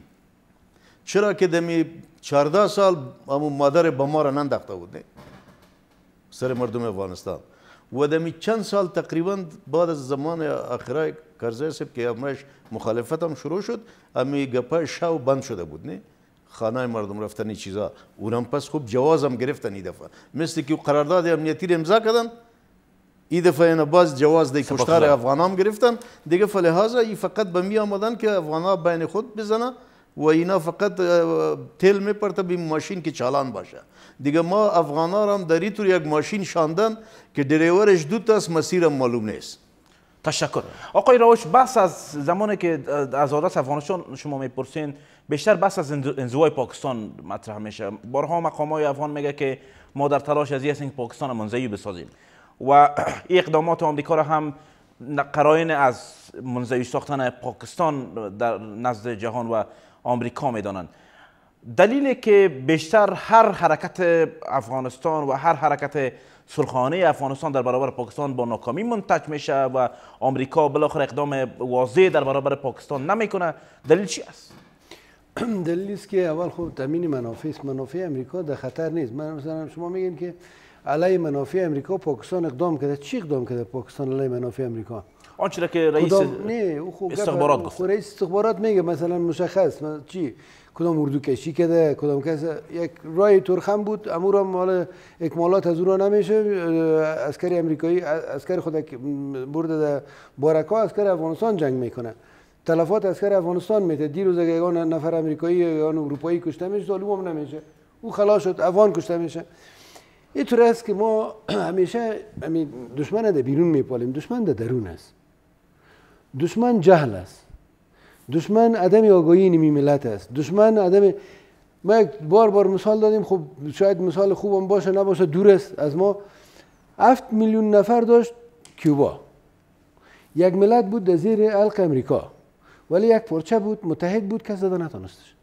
چرا که دمی چهارده سال همون مادر بما را ننداخته بود نه سر مردم افغانستان و دمی چند سال تقریبا بعد از زمان آخرای کرزی صاحب که همش مخالفت هم شروع شد، امی گپای شو بند شده بود نه خانه مردم رفتنی چیزا. اونم پس خوب جواز هم گرفتن این دفعه، مثل که قرارداد امنیتی را امضا کردن این دفعه اینا باز جواز دی کشتار افغان هم گرفتن دیگه. فلحاظا این فقط به می آمدن که افغانا بین خود بزنه و اینا فقط تیل میپرته به ماشین که چالان باشه دیگه. ما افغانا را هم در این طور یک ماشین شاندن که دریورش دو تاست مسیرم معلوم نیست. تشکر. آقای راوش، بحث از زمانی که از آدرس افغانستان شما میپرسین بیشتر بحث از انزوای پاکستان مطرح میشه. بارها مقامای افغان میگه که ما در تلاش از هستیم که پاکستان منزوی بسازیم و این اقدامات آمریکا را هم قرائن از منزوی ساختن پاکستان در نزد جهان و آمریکا میدانند. دلیلی که بیشتر هر حرکت افغانستان و هر حرکت سرخانه افغانستان در برابر پاکستان با ناکامی منتج میشه و آمریکا بالاخره اقدام واضح در برابر پاکستان نمیکنه، دلیل چی است؟ دلیل است که اول خب تامین منافع است. منافع امریکا در خطر نیست. من مثلا شما میگین که علیه منافع امریکا پاکستان اقدام کرده. چی اقدام کرده پاکستان علیه منافع امریکا؟ آنچه که رئیس استخبارات گفت. رئیس استخبارات میگه مثلا مشخص چی کدام اردو کشی کرده، کدام کس یک رای ترخم بود، امور مال اکمالات از اون نمیشه. عسکر امریکایی عسکر خود برده در بارکا عسکر افغانستان جنگ میکنه، تلفات عسکر افغانستان میده. دیروز اگه یگان نفر امریکایی یا اروپایی کشته میشه ظالم هم نمیشه، او خلاص شد، افغان کشته میشه. اینطور است که ما همیشه دشمن در بیرون میپالیم، دشمن در درون است. دشمن جهل است، دشمن عدم آگاهی نیمی ملت است، دشمن عدم. ما یک بار بار مثال دادیم، خب شاید مثال خوبم باشه نباشه، دور است از ما. هفت میلیون نفر داشت کوبا، یک ملت بود در زیر علق امریکا، ولی یک پارچه بود، متحد بود، کس زده نتونستش.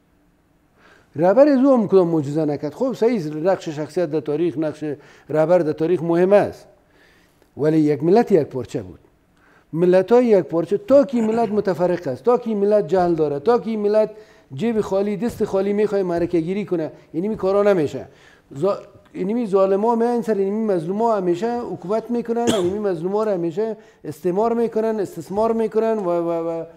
رهبر از او هم کدام معجزه نکرد. خب صحیح، نقش شخصیت در تاریخ، نقش رهبر در تاریخ مهم است، ولی یک ملت یک پارچه بود. ملت های یک پارچه، تا که ملت متفرق است، تا که ملت جهل داره، تا که ملت جیب خالی دست خالی میخواد معرکه گیری کنه، اینمی کارا نمیشه. اینمی ظالما میان سر اینمی مظلوما همیشه حکومت میکنن، اینمی مظلوما رو همیشه استعمار میکنن، استثمار میکنن و, و, و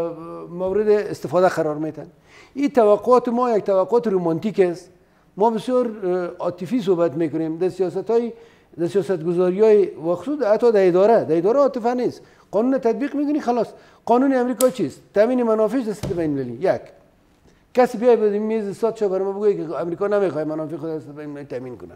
مورد استفاده قرار میدن. این توقعات ما یک توقعات رومانتیک است. ما بسیار عاطفی صحبت میکنیم در سیاست های در سیاست گذاری های و خصوص حتی در اداره، در اداره عاطفه نیست. قانون تطبیق میکنی خلاص. قانون امریکا چیست؟ تامین منافع دست بین المللی. یک کسی بیای به میز استاد چه برام بگه که امریکا نمیخواد منافع خود دست بین المللی تامین کنه.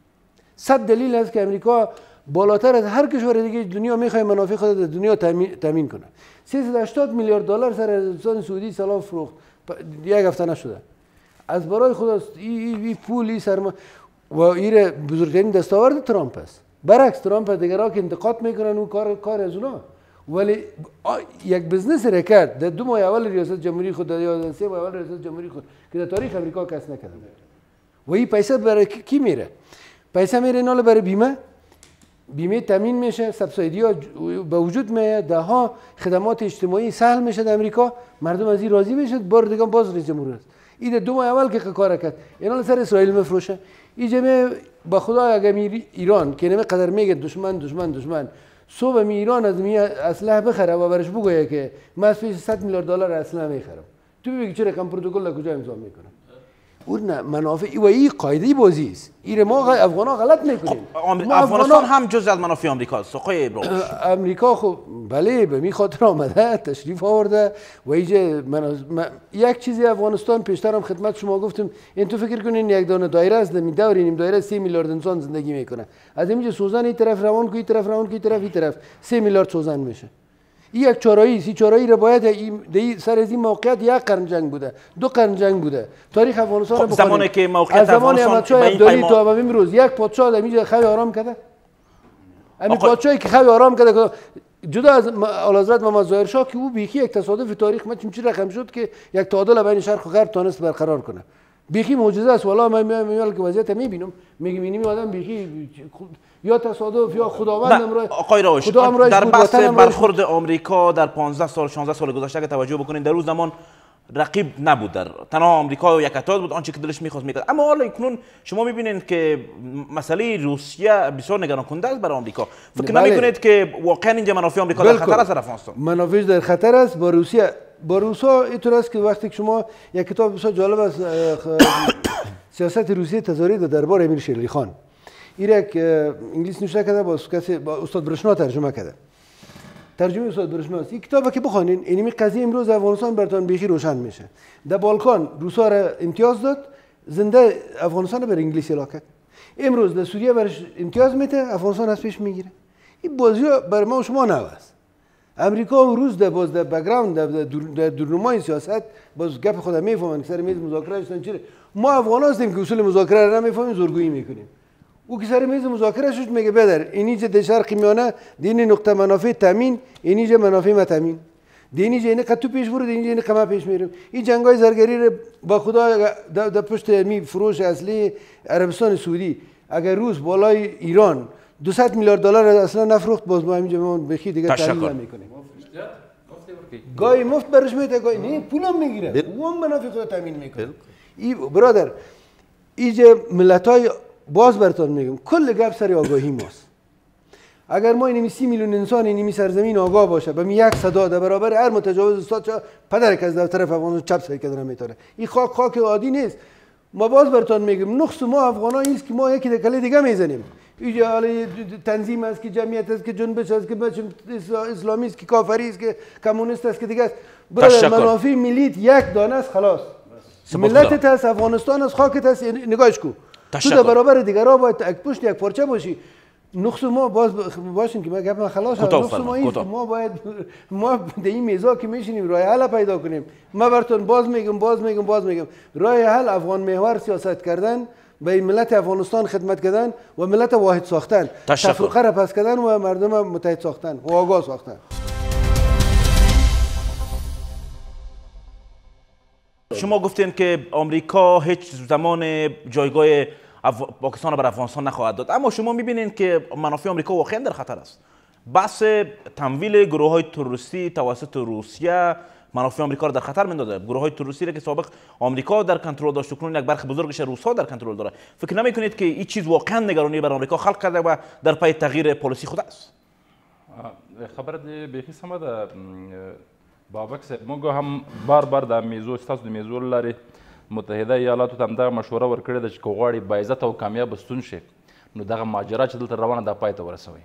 صد دلیل است که امریکا بالاتر از هر کشور دیگه دنیا میخواد منافع خود در دنیا تامین کنه. سیصد و هشتاد میلیارد دلار سر عربستان سعودی سلام فروخت، یک هفته نشده. از برای خداست این ای پول ای سرما و این بزرگترین دستاورد ترامپ است. برعکس ترامپ دیگرها که انتقاد میکنن اون کار کار از اونا، ولی یک بزنس را کرد در دو ماه اول ریاست جمهوری خود یا سه ماه اول ریاست جمهوری خود که در تاریخ امریکا کس نکرده. و این پیسه برای کی میره؟ پیسه میره نال برای بیمه، بیمه تامین میشه، سبسیدی ها به وجود میاد، ده ها خدمات اجتماعی سهل میشه در امریکا، مردم از این راضی میشه، بار دیگه باز رئیس جمهور است. این دو ماه اول که کار کرد اینا سر اسرائیل میفروشه. این جمعه با خدا اگه میری ایران که نمی قدر میگه دشمن دشمن دشمن، صبح می ایران از می اسلحه بخره و برش بگویه که من از پیش صد میلیارد دلار اسلحه میخرم، تو بگی چرا کم پروتکل کجا امضا میکنم؟ اون منافع و این قاعده بازی است. این ما افغان ها غلط میکنیم. خب افغانستان هم جزء از منافع آمریکا است. آقای ابراهیم امریکا خب بله به می خاطر آمده تشریف آورده و اینجا من یک چیزی افغانستان پیشتر هم خدمت شما گفتم، این تو فکر کنین یک دانه دایره است، می دور این دایره سه میلیارد انسان زندگی میکنه. از اینجا سوزن این طرف روان کی طرف روان کی طرف این طرف سه میلیارد سوزن میشه. این یک چارایی سی چارایی را باید این سر از این موقعیت یک قرن جنگ بوده، دو قرن جنگ بوده. تاریخ افغانستان خب زمانی که موقعیت افغانستان به این پیمان تا امروز یک پادشاه در اینجا خوی آرام کرده. همین پادشاهی که خوی آرام کرده جدا از اعلیحضرت محمد ظاهر شاه که او بیخی یک تصادف تاریخ ما چی رقم شد که یک تعادل بین شرق و غرب تونست برقرار کنه. بیخی معجزه است. والا من میگم که وضعیت میبینم میگم این آدم بیخی یا تصادف یا خداوند امروز. آقای راوش در بحث برخورد آمریکا در پانزده سال شانزده سال گذشته که توجه بکنید، در روز زمان رقیب نبود، در تنها آمریکا یک اتحاد بود، آنچه که دلش میخواست میکرد. اما حالا اکنون شما میبینید که مسئله روسیه بسیار نگران کننده است برای آمریکا. فکر نمیکنید که واقعا اینجا منافع آمریکا در خطر است؟ در افغانستان منافع در خطر است. با روسیه با روسا اینطور است که وقتی شما یک کتاب بسیار جالب است، سیاست روسیه تزاری در دربار امیر شیرعلی خان، این یک انگلیس نوشته کرده، با کسی با استاد برشنا ترجمه کرده. ترجمه استاد برشنا است. این کتابو که بخونین اینمی قضیه امروز افغانستان براتون بیخی روشن میشه. در بالکان روسا را امتیاز داد، زنده افغانستان بر انگلیس اعلام کرد. امروز در سوریه برش امتیاز میده، افغانستان از پیش میگیره. این بازی بر ما و شما نو است. امریکا و روس در باز در بک‌گراند در دورنمای سیاست باز گپ خود میفهمن که سر میز مذاکره شدن چیه. ما افغان هستیم که اصول مذاکره را نمیفهمیم، زورگویی میکنیم. او که سر میز مذاکره شد میگه بدر اینیجا در شرق میانه دین نقطه منافع تامین، اینیجا منافع ما تامین، دینیجا اینه قطو پیش برو، دینیجا اینه قما پیش میریم. این جنگای زرگری را با خدا در پشت می فروش اصلی عربستان سعودی اگر روز بالای ایران دویست میلیارد دلار اصلا نفروخت، باز ما همینجا ما بخی دیگه تحلیل نمیکنیم. گاهی مفت برش میده، گاهی نه پولم میگیره، اون منافع خود تامین میکنه. ای برادر اینجا ملت‌های باز براتون میگم کل گپ سر آگاهی ماست. اگر ما اینمی سی میلیون انسان اینمی سرزمین آگاه باشه به یک صدا در برابر هر متجاوز استاد پدر که از در طرف افغان چپ سر کردن میتونه، این خاک خاک عادی نیست. ما باز براتون میگم نقص ما افغانا اینست که ما یکی دکله دیگه میزنیم. اینجا حالا تنظیم است که جمعیت است که جنبش است که بچه اسلامی است که کافری است که کمونیست است که دیگه است. برادر منافع ملیت یک دانه است خلاص. ملتت هست، افغانستان است، خاکت هست، نگاهش کو. تو در برابر دیگرها باید یک پشت یک پارچه باشی. نقص ما باز باشین که ما گپ ما خلاص نقص ما اینست ما باید ما در این میزا که میشینیم راه حل پیدا کنیم. ما براتون باز میگم باز میگم باز میگم راه حل افغان محور سیاست کردن، به ملت افغانستان خدمت کردن و ملت واحد ساختن، تفرقه را پس کردن و مردم متحد ساختن و آگاه ساختن. شما گفتین که آمریکا هیچ زمان جایگاه پاکستان بر افغانستان نخواهد داد، اما شما میبینین که منافع آمریکا واقعا در خطر است. بحث تمویل گروه های تروریستی توسط روسیه منافع آمریکا را در خطر میندازه. گروه های تروریستی را که سابق آمریکا در کنترل داشت، کنون یک بخش بزرگش روس‌ها در کنترل داره. فکر نمیکنید که این چیز واقعا نگرانی بر آمریکا خلق کرده و در پی تغییر پالیسی خود است؟ خبر دی بیخي سمه ده بابک صاحب، موږ هم بار بار د میزو ستاسو د میزو له لارې متحده ایالاتو ته همدغه مشوره ورکړې ده چې که غواړي باعزته او کامیابه ستون شي نو دغه ماجرا چې دلته روانه ده پای ته ورسوي.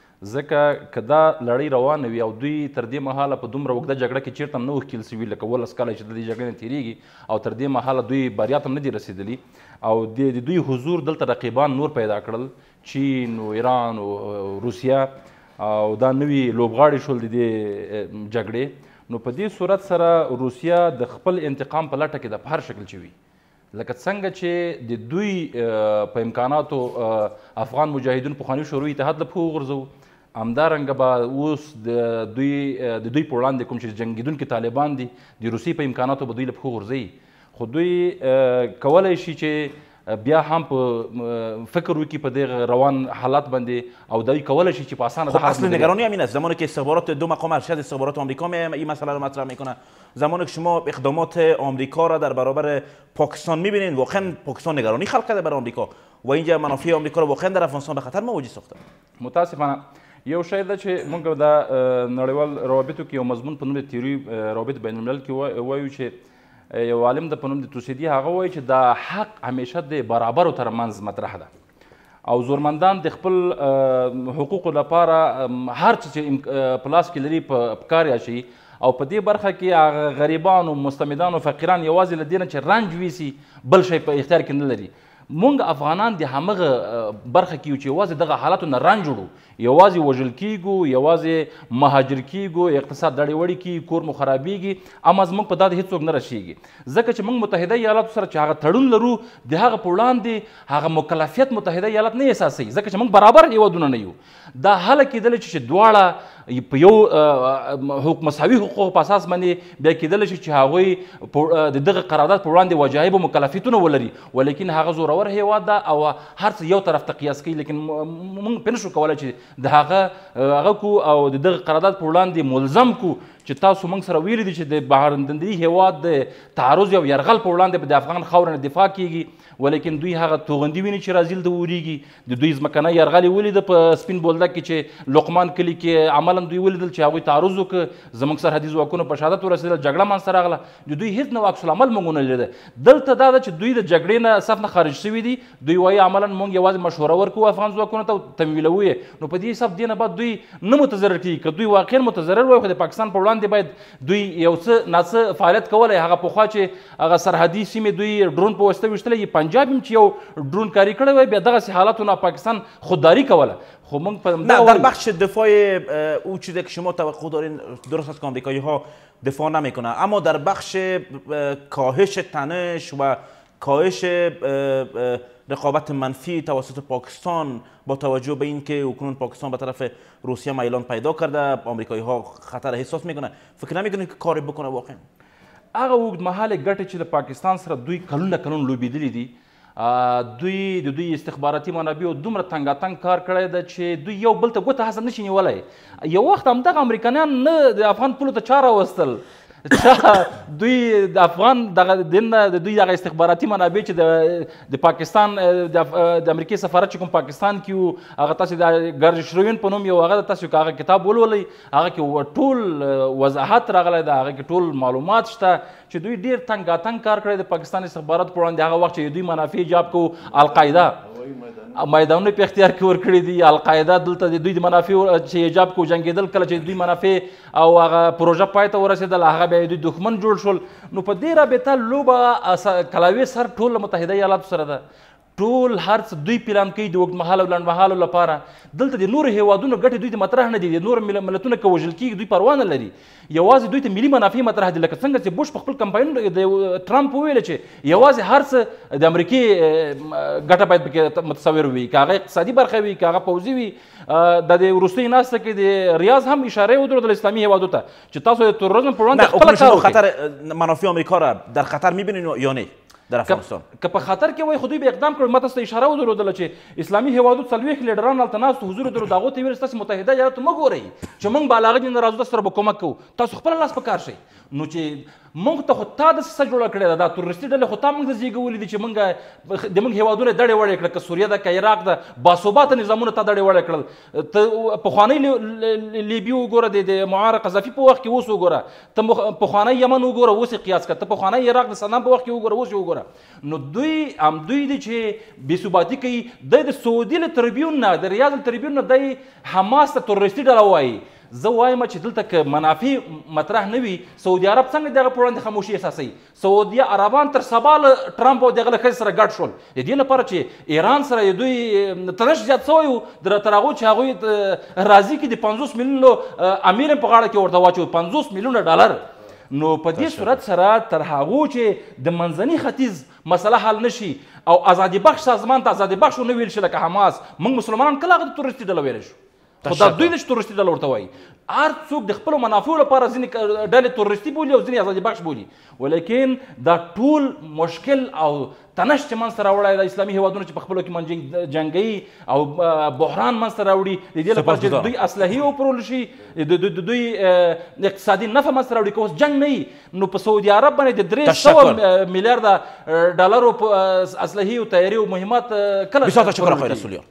ځکه که دا لړۍ روانه وي او دوی تر دې مهاله په دومره اوږده جګړه کې چېرته هم نه وښکیل سوي لکه اوولس کاله چې د دې جګړې نه تېرېږي او تر دې مهاله دوی بریا ته هم نه دي رسېدلي او د دوی حضور دلته رقیبان نور پیدا کړل، چین و ایران و روسیه او دا نوي لوبغاړي شول د دې جګړې. نو په دې صورت سره روسیه د خپل انتقام په لټه کې د په هر شکل چې وي لکه څنګه چې د دوی په امکاناتو افغان مجاهدین پخواني شوروي اتحاد له پښو وغورځوو، همدارنګه به اوس د دوی د دوی په وړاندې کوم چې جنګېدونکي طالبان دي د روسیې په امکاناتو به دوی له پښو غورځوي. خو دوی کولی شي چې بیا هم په فکر وکړي په دې روان حالات باندې او دوی کولی شي چې په اسانه خب اصل نگرانی همین است. زمانی که استخبارات دو مقام ارشد استخبارات آمریکا این مسئله رو مطرح میکنه، زمانی که شما اقدامات آمریکا را در برابر پاکستان میبینید، واقعا پاکستان نگرانی خلق کرده برای آمریکا و اینجا منافع آمریکا رو واقعا در افغانستان به خطر مواجه ساخته. متاسفانه یو شی ده چې موږ د نړیوال روابطو کې یو مضمون په نوم د تیوري روابط بین الملل کې وایو چې یو عالم د په نوم د توسیدي هغه وایي چې د حق همیشه د برابرو ترمنځ مطرح ده او زورمندان د خپل حقوقو لپاره هر څه چې په لاس کې لري په کار اچوي او په دې برخه کې هغه غریبان او مستمدان او فقیران یوازې له دې نه چې رنج ویسي بل شی په اختیار کې نه لري. مونږ افغانان د همغه برخه کې یو چې یوازې دغه حالاتو نه رنج وړو، یوازې وژل کیږو، یوازې مهاجر کیږو، اقتصاد دړې وړې کیږي، کور مو خرابیږي، اما زموږ په دا د هېڅوک نه رسیږي. ځکه چې موږ متحده ایالاتو سره چې هغه تړون لرو د هغه په وړاندې هغه مکلفیت متحده ایالات نه احساسوي، ځکه چې موږ برابر هېوادونه نه یو. دا هله کېدلی چې دواړه په یو مساوي حقوقو په اساس باندې بیا کېدلی شي چې هغوی د دغه قرارداد په وړاندې واجب مکلفیتونه ولري، ولیکن هغه زورور هېواد ده او هر څه یو طرف ته قیاس کوي، لیکن موږ پې نشو کولی چې د هغه هغه کو او د دغه قرارداد په وړاندې ملزم کو چې تاسو موږ سره ویلي دي چې د بهرندندي هېواد د تعرض او یرغل په وړاندې به د افغان خاوره نه دفاع کیږي، ولیکن دوی هغه توغندي ویني چې راځي دلته وریږي. د دوی ځمکنی یرغل یې ولیده په سپین بولدک کې چې لقمان کلي کې عملا دوی ولیدل چې هغوی تعرض وکړه، زموږ سرحدي ځواکونو په شهادت ورسېدل، جګړه منځته راغله، د دوی هېڅ نوع عکس العمل موږ ونه لیده. دلته دا ده چې دوی د جګړې نه صف نه خارج شوي دي، دوی وایي عملا موږ یوازې مشوره ورکوو افغان ځواکونو ته تمویلوو یې. نو په دې حساب دې نه بعد دوی نه متضرر کېږي. که دوی واقعا متضرر وای خو د پاکستان په وړاندې وړاندې باید دوی یو څه ناڅه فعالیت کولی. هغه پخوا چې هغه سرحدي سیمې دوی ډرون په واسطه ویشتلی، پنجاب هم چې یو ډرون کاري کړی وی، بیا دغسې حالاتو نه پاکستان خودداری کوله. خب من نه در بخش دفاع او چیزی که شما توقع دارین درست است که آمریکایی ها دفاع نمیکنن، اما در بخش کاهش تنش و کاهش رقابت منفی توسط پاکستان با توجه به اینکه اکنون پاکستان به طرف روسیه میلان پیدا کرده، آمریکایی ها خطر احساس میکنه، فکر نمیکنید که کاری بکنه واقعا؟ هغه اوږدمهاله ګټې چې د پاکستان سره دوی کلونه کلونه لوبېدلي دي، دوی د دوی استخباراتي منابعو دومره تنګاتنګ کار کړی ده چې دوی یو بل ته ګوته هسه نشي نیولی. یو وخت همدغه امریکایان نه د افغان پولو ته چا راوستل، دوی د افغان دغه دین د دوی دغه استخباراتي منابع چې د د پاکستان د امریکای سفارت چې کوم پاکستان کې وو، هغه تاسو د ګرج شروین په نوم یو هغه تاسو هغه کتاب ولولئ، هغه کې ټول وضاحت راغلی ده، هغه کې ټول معلومات شته چې دوی ډېر تنګاتنګ کار کړی د پاکستان استخبارات په وړاندې. هغه وخت چې دوی منافع ایجاب کو، القاعده میدانونه په اختیار کې ورکړي دي، القاعده دلته د دوی د منافع چې ایجاب کو جنګېدل، کله چې دوی منافع او هغه پروژه پای ته ورسېدل هغه بیا دوی دښمن جوړ شول. نو په دې رابطه لوبه کلاوې سر ټول متحده ایالاتو سره ده، ټول هر څه دوی پلان کوي د اوږدمهاله او لنډمهالو لپاره. دلته د نورو هیوادونو ګټې دوی ته مطرح نه دي، د نورو ملتونو که وژل کېږي دوی پروا نه لري، یوازې دوی ته ملي منافع مطرح دي. لکه څنګه چې بوش په خپل کمپاین د ټرمپ وویل چې یوازې هر څه د امریکې ګټه باید پکې متصور وي، که هغه اقتصادي برخه وي، که هغه پوځي وي. د دې وروستۍ ناسته کې د ریاض هم اشاره ودرېدل اسلامي هیوادو ته چې تاسو د تروریزم پر وړاندې خپله کار وکړئ. خطر منافع آمریکا را در خطر میبینین یا نه در افغانستان؟ که په خطر کې وای خو دوی به اقدام کړی. ما تاسو ته اشاره ودرېدله چې اسلامي هیوادو څلوېښت لیډران هلته ناست وو، حضور درلود، هغو ته یې ویل تاسو متحده ایالاتو مه ګورئ چې موږ به له هغه نه راځو، تاسو سره به کومک کوو، تاسو خپله لاس په کار شئ. نو چې موږ ته خو تا داسې څه جوړه کړې ده، دا تروریستي ډلې خو تا موږ ته زېږولي دي چې موږ د موږ هیوادونه یې دړې وړې کړه، که سوریه ده که عراق ده، باثباته نظامونه تا دړې وړې کړل. ته پخوانی لیبي وګوره د معمر قذافي په وخت کې، اوس وګوره، ته پخوانی یمن وګوره اوس یې قیاس کړه، ته پخوانی عراق د صدام په وخت کې وګوره اوس یې وګوره. نو دوی هم دوی دي چې بې ثباتي کوي. دی د سعودي له تریبیون نه، د ریاض له تریبیون نه دی حماس ته تروریستي ډله وایي. زه وایم چې دلته که منافع مطرح نه وي، سعودي عرب څنګه دغه په وړاندې خاموشي احساسوي؟ سعودي عربان تر سبا له ټرمپ او دغه له ښځې سره ګډ شول د دې لپاره چې ایران سره دوی تنش زیات شوی و، تر هغو چې هغوی راضي کړي د پنځوس میلیونو امیر یې په غاړه کې ورته واچوي، پنځوس میلیونه ډالر. نو په دې صورت سره تر هغو چې د منځني ختیځ مسله حل نشي او ازادي بخش سازمان ته ازادي بخش ونه ویل شي لکه حماس، موږ مسلمانان کله هغه د تروریستي ډله ویلی شو؟ خو دا دوی د تروریستي ډله ورته وایي. هر څوک د خپلو منافعو لپاره ځینې ډلې تروریستي بولي او ځینې ازادي بخش بولي، ولیکن دا ټول مشکل او تنش چې منځته راوړی د اسلامي هیوادونو چې په خپلو کې جنګوي او بحران منځته راوړي، د دې لپاره چې دوی اسلحې وپرول شي، د دوی اقتصادي نفع منځته راوړي. که اوس جنګ نه وي نو په سعودي عرب باندې د درې سوه میلیارده ډالرو اسلحې او تیاري او مهمات کله بسیار تشکر آقای رسولیان.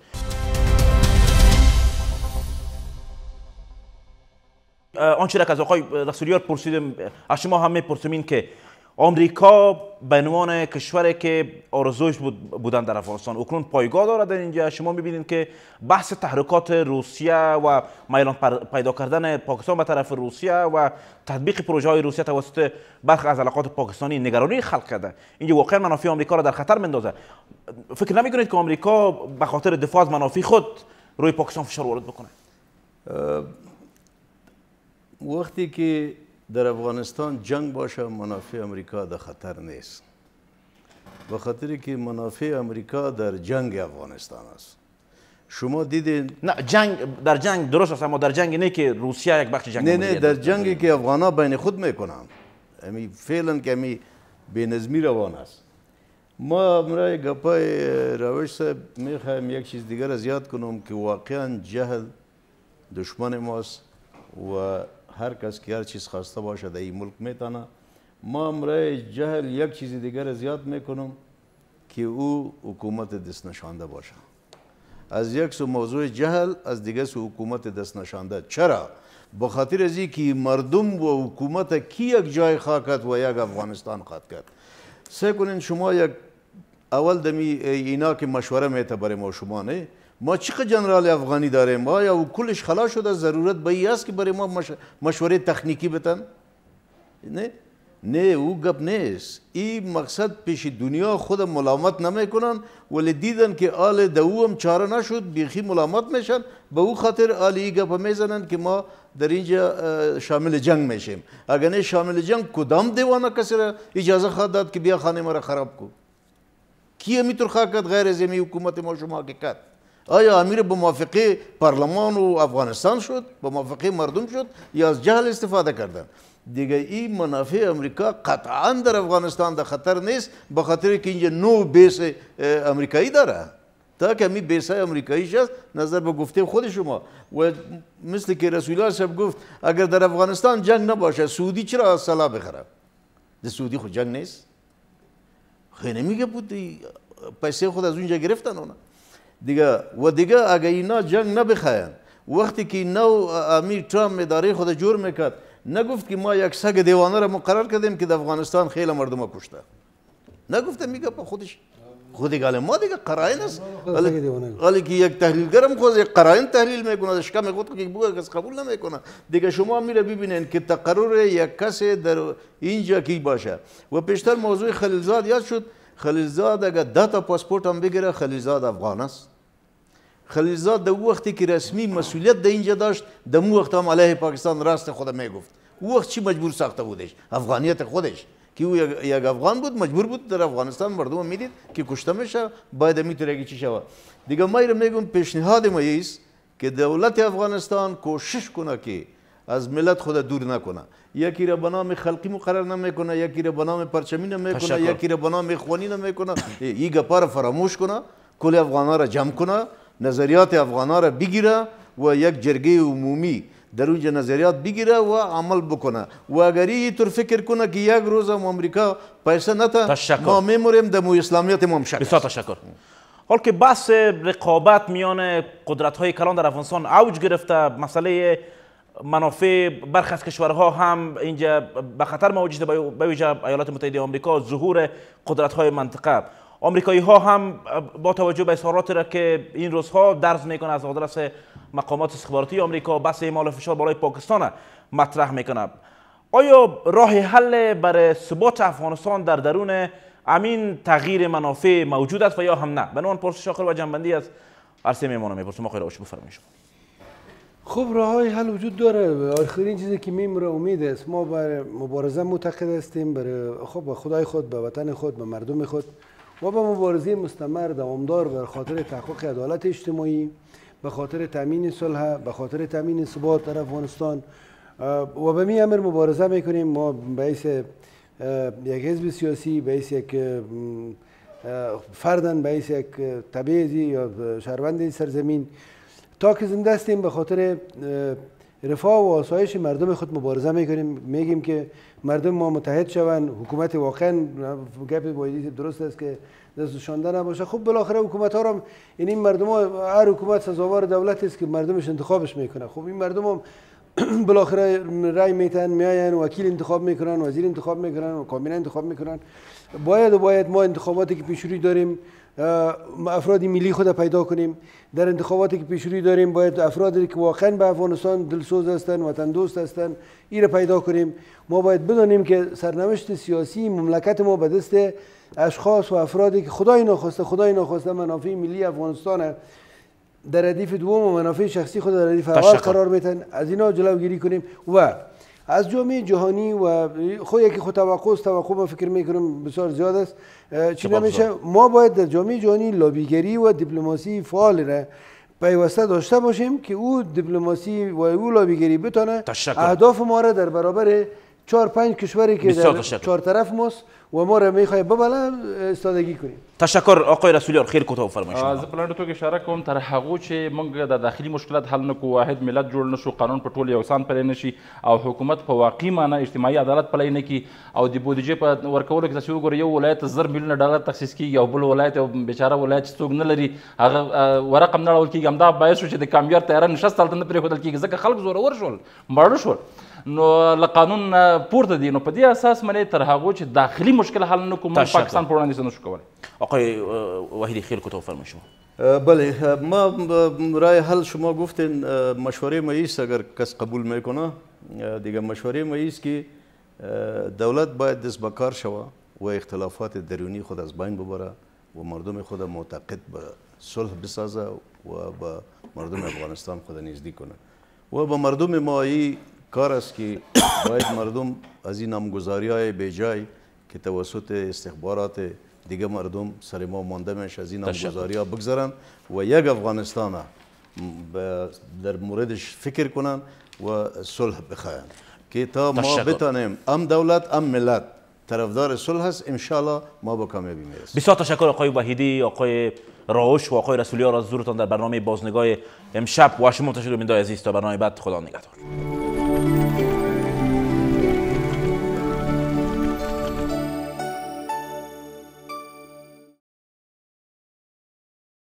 آنچه را که از آقای رسولیان پرسیدم از شما هم میپرسیم این که آمریکا به عنوان کشوری که آرزوش بود بودن در افغانستان اکنون پایگاه دارد در اینجا. شما میبینید که بحث تحرکات روسیه و میلان پیدا کردن پاکستان به طرف روسیه و تطبیق پروژه های روسیه توسط برخی از علاقات پاکستانی نگرانی خلق کرده، اینجا واقعا منافع آمریکا را در خطر میندازه. فکر نمیکنید که آمریکا به خاطر دفاع از منافع خود روی پاکستان فشار وارد بکنه؟ وقتی که در افغانستان جنگ باشه منافع امریکا در خطر نیست، به خاطر که منافع امریکا در جنگ افغانستان است. شما دیدین نه جنگ در جنگ درست است، اما در جنگ نه که روسیه یک بخش جنگ نه نه در جنگی که افغانا بین خود میکنن، امی فعلا که امی بینظمی روان است. ما برای گپای روش صاحب میخوایم یک چیز دیگر از یاد کنم که واقعا جهل دشمن ماست و هر کس که هر چیز خواسته باشه در این ملک میتونه. ما برای جهل یک چیز دیگر از یاد میکنم که او حکومت دست نشانده باشه. از یک سو موضوع جهل، از دیگه سو حکومت دست نشانده. چرا؟ به خاطر از اینکه مردم و حکومت کی یک جای خواه کرد و یک افغانستان خواه کرد. سعی کنین شما یک اول دمی اینا که مشوره میته برای ما شما نه، ما چقدر جنرال افغانی داریم آیا او کلش خلاص شده ضرورت به این است که برای ما مش... مشوره تکنیکی بتن نه نه او گپ نیست این مقصد پیش دنیا خود ملامت نمیکنن ولی دیدن که آل دو هم چاره نشد بیخی ملامت میشن به او خاطر آل این گپ میزنن که ما در اینجا شامل جنگ میشیم اگر نه شامل جنگ کدام دیوانه کسی را اجازه خواهد داد که بیا خانه ما را خراب کو کی میتور خواهد کرد غیر از این حکومت ما شما که کرد آیا امیر به موافقه پارلمان و افغانستان شد به موافقه مردم شد یا از جهل استفاده کردن دیگه این منافع امریکا قطعا در افغانستان در خطر نیست به خاطر که اینجا نو بیس امریکایی داره تا که می بیس امریکاییش است نظر به گفته خود شما و مثل که رسول الله صاحب گفت اگر در افغانستان جنگ نباشه سعودی چرا سلاح بخره در سعودی خود جنگ نیست خیلی نمیگه بود پیسه خود از اونجا گرفتن اونا دیگه و دیگه اگر اینا جنگ نبخواین وقتی که نو امیر ترامپ اداره خود جور میکرد نگفت که ما یک سگ دیوانه را مقرر کردیم که در افغانستان خیلی مردم کشته نگفته میگه با خودش خودی گاله ما دیگه قرائن است ولی که یک تحلیلگرم خود یک قرائن تحلیل میکنه شکم خود که بوده کس قبول نمیکنه دیگه شما میره ببینین که تقرر یک کس در اینجا کی باشه و پیشتر موضوع خلیلزاد یاد شد خلیلزاد اگر ده تا پاسپورت هم بگیره خلیلزاد افغان است خلیلزاد در وقتی که رسمی مسئولیت در اینجا داشت در مو وقت هم علیه پاکستان راست خود میگفت او وقت چی مجبور ساخته بودش افغانیت خودش که او یک افغان بود مجبور بود در افغانستان مردم میدید که کشته میشه باید میتونه چی شود دیگه ما رو میگم پیشنهاد ما است که دولت افغانستان کوشش کنه که از ملت خود دور نکنه یکی را به نام خلقی مقرر نمیکنه یکی را به نام پرچمی نمیکنه یکی را به نام اخوانی نمیکنه این گپا را فراموش کنه کل افغانا را جمع کنه نظریات افغانا را بگیره و یک جرگه عمومی در اونجا نظریات بگیره و عمل بکنه و اگر اینطور فکر کنه که یک روز هم امریکا پیسه نده ما میموریم در مو اسلامیت ما هم شکست. بسیار تشکر. حال که بحث رقابت میان قدرت های کلان در افغانستان اوج گرفته مسئله منافع برخی از کشورها هم اینجا به خطر مواجه شده به ویژه ایالات متحده آمریکا ظهور قدرت های منطقه آمریکایی ها هم با توجه به اظهاراتی را که این روزها درز میکنه از آدرس مقامات استخباراتی آمریکا بحث اعمال فشار بالای پاکستان مطرح میکنه آیا راه حل برای ثبات افغانستان در درون امین تغییر منافع موجود است و یا هم نه؟ به عنوان پرسش آخر و جنبندی از عرصه میمانم میپرسم آقای راوشی بفرمایید. خب راههای حل وجود داره آخرین چیزی که میمونه امید است ما برای مبارزه معتقد هستیم برای خب به خدای خود به وطن خود به مردم خود و به مبارزه مستمر دوامدار به خاطر تحقق عدالت اجتماعی به خاطر تامین صلح به خاطر تامین ثبات در افغانستان و به می امر مبارزه میکنیم ما به حیث یک حزب سیاسی به حیث یک فردن به حیث یک تبعیضی یا شهروند سرزمین تا که زنده هستیم به خاطر رفاه و آسایش مردم خود مبارزه میکنیم میگیم که مردم ما متحد شوند حکومت واقعا گپ بایدی درست است که دست شانده نباشه خب بالاخره حکومت ها هم این مردم ها هر حکومت سزاوار دولت است که مردمش انتخابش میکنه خب این مردم هم بالاخره رای میتن میاین وکیل انتخاب میکنن وزیر انتخاب میکنن و کابینه انتخاب میکنن باید و باید ما انتخاباتی که پیش روی داریم افرادی ملی خود پیدا کنیم در انتخاباتی که پیش روی داریم باید افرادی که واقعا به افغانستان دلسوز هستند وطن دوست هستند این را پیدا کنیم ما باید بدانیم که سرنوشت سیاسی مملکت ما به دست اشخاص و افرادی که خدای ناخواسته خدای ناخواسته منافع ملی افغانستان در ردیف دوم و منافع شخصی خود در ردیف اول قرار میتن از اینا جلوگیری کنیم و از جامعه جهانی و خود یکی خود توقع است توقع من فکر میکنم بسیار زیاد است چی نمیشه ما باید در جامعه جهانی لابیگری و دیپلماسی فعال را پیوسته داشته باشیم که او دیپلماسی و او لابیگری بتونه اهداف ما را در برابر چهار پنج کشوری که در چهار طرف ماست و ما را میخوای ببله استادگی کنیم. تشکر آقای رسولیان خیر کوتاه بفرمایید. از پلان تو اشاره کوم تر هغه چې موږ د داخلي مشکلات حل نکو واحد ملت جوړ نشو قانون په ټول یو سان پلی نشي او حکومت په واقعي معنی اجتماعي عدالت پلی نه کی او د بودیجې په ورکولو کې تاسو وګورئ یو ولایت زر میلیون ډالر تخصیص کیږي او بل ولایت او بیچاره ولایت څوک نه لري هغه ورقم نه راول کیږي همدا باعث شو چې د کامیار تیار نشست تلته نه پرې خدل کیږي ځکه خلک زورور شول مړ شول نو له قانون نه پورته دي. نو په دې اساس منې تر هغو چې داخلي مشکل حل نه کړو موږ پاکستان په وړاندې څه نشو کولی. آقای وحیدی خیلی کوتاه فرمایید شما. بله، ما رای حل شما گفتین مشوره مئیس اگر کس قبول میکنه دیگه مشوره مئیس که دولت باید دست به کار شوه و اختلافات درونی خود از بین ببره و مردم خود معتقد به صلح بسازه و به مردم افغانستان خود نزدیک کنه و به مردم ما این کار است که باید مردم از این نامگذاری های بیجای که توسط استخبارات دیگه مردم سر ما مانده میشه از این نامگذاری ها بگذارن و یک افغانستان در موردش فکر کنن و صلح بخواین که تا ما بتانیم ام دولت ام ملت طرفدار صلح است، انشالله ما به کامیابی میرسیم. بسیار تشکر آقای وحیدی، آقای راوش و آقای رسولیار از حضورتان در برنامه بازنگاه امشب. و شما منتشر بیننده عزیز تا برنامه بعد، خدا نگهدار.